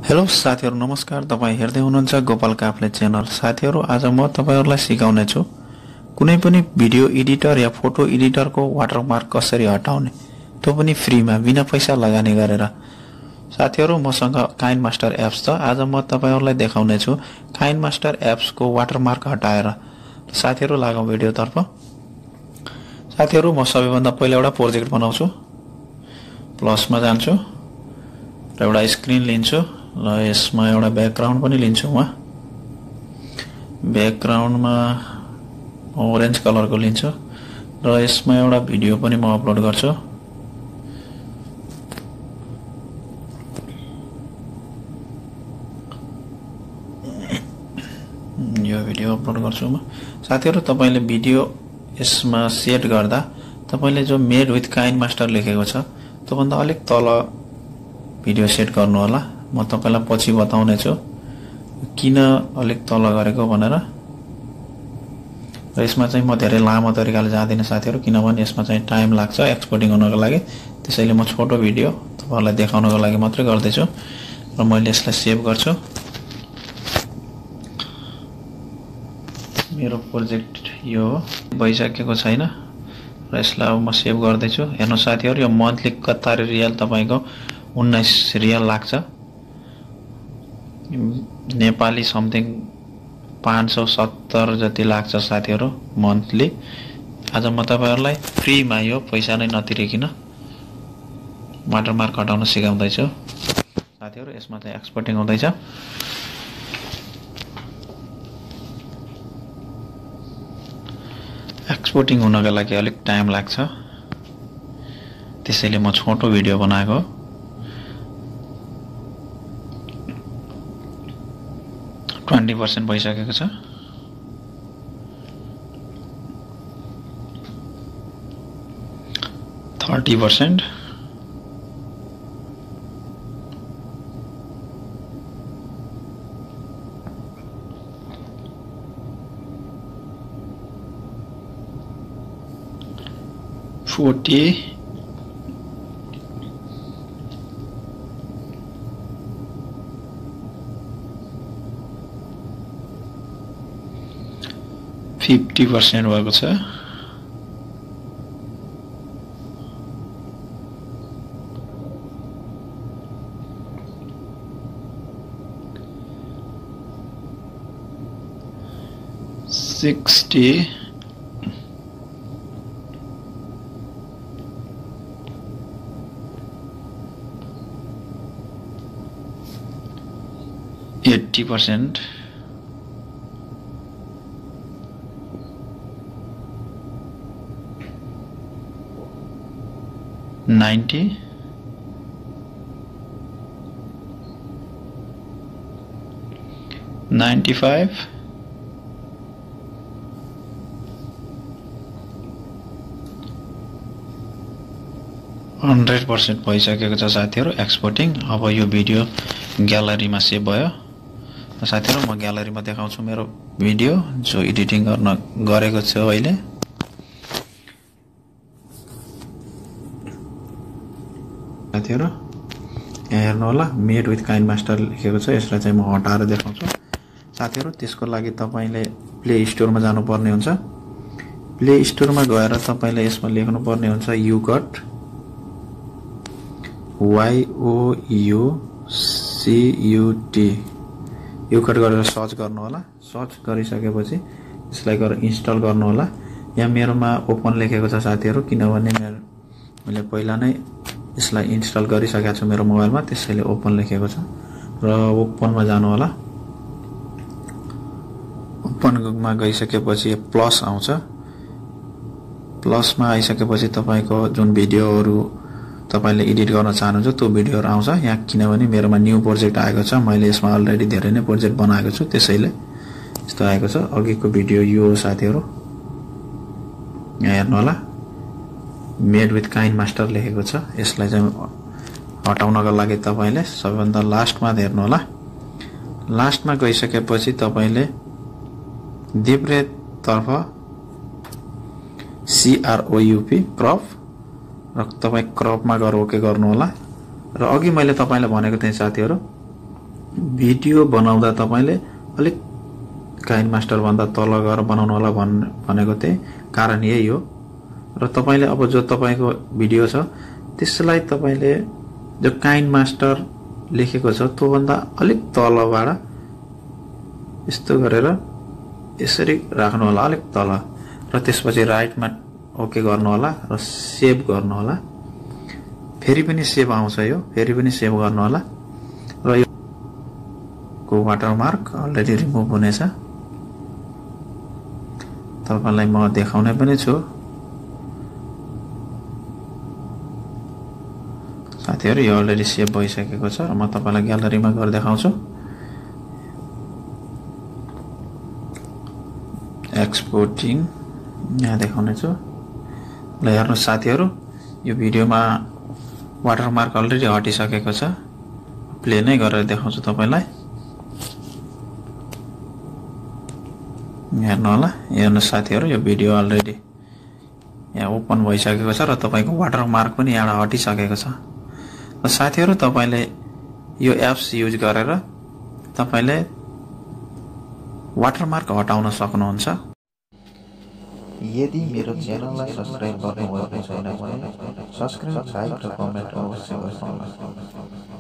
Hello साथीहरु नमस्कार। तपाई हेर्दै हुनुहुन्छ गोपाल काफ्ले च्यानल। साथीहरु आज म तपाईहरुलाई सिकाउने छु कुनै पनि भिडियो एडिटर या फोटो एडिटरको वाटरमार्क कसरी हटाउने, त्यो पनि फ्रीमा बिना पैसा लगानी गरेर। साथीहरु मसँग kindmaster एप्स छ। आज म तपाईहरुलाई देखाउने छु kindmaster एप्स को वाटरमार्क हटाएर। साथीहरु लागौं भिडियो तर्फ। साथीहरु म सबैभन्दा पहिला एउटा प्रोजेक्ट बनाउँछु। प्लस मा जान्छु र एउटा स्क्रिन लिन्छु र यसमा एउटा ब्याकग्राउन्ड पनि लिन्छु। म ब्याकग्राउन्डमा ओरेन्ज कलरको लिन्छु र यसमा एउटा भिडियो पनि म अपलोड गर्छु। यो भिडियो अपलोड गर्छु म। साथीहरु तपाईले भिडियो यसमा सेट गर्दा तपाईले जो मेड विथ kindmaster लेखेको छ त्यो भन्दा अलिक तल भिडियो सेट गर्नु होला। म तपाईलाई पछि बताउने छु किन अलिक तल गरेको भनेर। र यसमा चाहिँ म धेरै लामो तरिकाले जादिन साथीहरु, किनभने यसमा चाहिँ टाइम लाग्छ एक्सपोर्टिङ हुनको लागि। त्यसैले म छोटो भिडियो तपाईहरुलाई देखाउनको लागि मात्रै गर्दै छु र मैले यसलाई सेभ गर्छु। मेरो प्रोजेक्ट यो भइसकेको छैन र यसलाई अब म सेभ गर्दै छु। हेर्नु साथीहरु यो मन्थली कतार रियल तपाईको 19 रियल लाग्छ। नेपाली समथिङ 570 जति लाग्छ साथीहरु मन्थली। आज म तपाईहरुलाई फ्रीमा यो पैसा नै नतिरिकिन वाटरमार्क हटाउन सिकाउँदै छु। साथीहरु यसमा चाहिँ एक्सपोर्टिङ हुँदैछ। एक्सपोर्टिङ हुनको लागि अलिक टाइम लाग्छ, त्यसैले म छोटो भिडियो बनाएको। ट्वेन्टी 20% भइसकेको छ। थर्टी 30%। $40। 50% भएको छ। 60। 80%। 90। 95। 100% भइसकेको छ साथीहरु एक्सपोर्टिङ। अब यो भिडियो ग्यालरीमा सेभ भयो। साथीहरु म ग्यालरीमा देखाउँछु मेरो भिडियो जो एडिटिङ गर्न गरेको छु अहिले। साथीहरु यहाँ हेर्नु होला मेड विथ kindmaster लेखेको छ। यसलाई चाहिँ म हटाएर देखाउँछु। साथीहरु त्यसको लागि तपाईले प्ले स्टोरमा जानुपर्ने हुन्छ। प्ले स्टोरमा गएर तपाईले यसमा लेख्नु पर्ने हुन्छ युकट YOUCUT युकट गरेर सर्च गर्नु होला। सर्च गरिसकेपछि यसलाई गरेर इन्स्टल गर्नु होला। यहाँ मेरोमा ओपन लेखेको छ साथीहरु, किनभने मैले पहिला नै यसलाई इन्स्टल गरिसकेको छु मेरो मोबाइलमा, त्यसैले ओपन लेखेको छ। र ओपनमा जानु होला। ओपनमा गइसकेपछि प्लस आउँछ। प्लसमा आइसकेपछि तपाईको जुन भिडियोहरु तपाईले एडिट गर्न चाहनुहुन्छ त्यो भिडियोहरु आउँछ यहाँ, किनभने मेरोमा न्यू प्रोजेक्ट आएको छ। मैले यसमा अलरेडी धेरै नै प्रोजेक्ट बनाएको छु, त्यसैले यस्तो आएको छ। अघिको भिडियो यो हो साथीहरु, यहाँ हेर्नु होला मेड विथ kindmaster लेखेको छ। यसलाई चाहिँ हटाउनको लागि तपाईले सबैभन्दा लास्टमा हेर्नु होला। लास्टमा गइसकेपछि तपाईले देब्रे तर्फ CROUP क्रप र तपाई क्रपमा गएर ओके गर्नु होला। र अघि मैले तपाईलाई भनेको थिएँ साथीहरु भिडियो बनाउँदा तपाईले अलिक काइन्ड मास्टर भन्दा तल गएर बनाउनु होला भनेको त्यही कारण यही हो। र तपाईले अब जो तपाईको भिडियो छ त्यसलाई तपाईले जो काइन्ड मास्टर लेखेको छ त्यो भन्दा अलिक तलबाट यस्तो गरेर यसरी राख्नु होला अलिक तल र त्यसपछि राइटमा ओके गर्नु होला र सेभ गर्नु होला। फेरि पनि सेभ आउँछ यो, फेरि पनि सेभ गर्नु होला र यो को वाटरमार्क अलरेडी रिमुभ हुनेछ। तपाईलाई म देखाउने पनि छु। साथीहरु यो अलरेडी सेभ भइसकेको छ र म तपाईलाई ग्यालरीमा गएर देखाउँछु। एक्सपोर्टिङ यहाँ देखाउने छु। ल हेर्नु साथीहरु यो भिडियोमा वाटरमार्क अलरेडी हटिसकेको छ। प्ले नै गरेर देखाउँछु तपाईलाई। हेर्नु होला, हेर्नु साथीहरु यो भिडियो अलरेडी यहाँ ओपन भइसकेको छ र तपाईको वाटरमार्क पनि यहाँ हटिसकेको छ। र साथीहरु तपाईले यो एप्स युज गरेर तपाईले वाटरमार्क हटाउन सक्नुहुन्छ। यदि मेरो च्यानललाई सब्स्क्राइब गर्नुभएको छैन भने सब्स्क्राइब, लाइक र कमेन्ट अवश्य गर्नुहोला।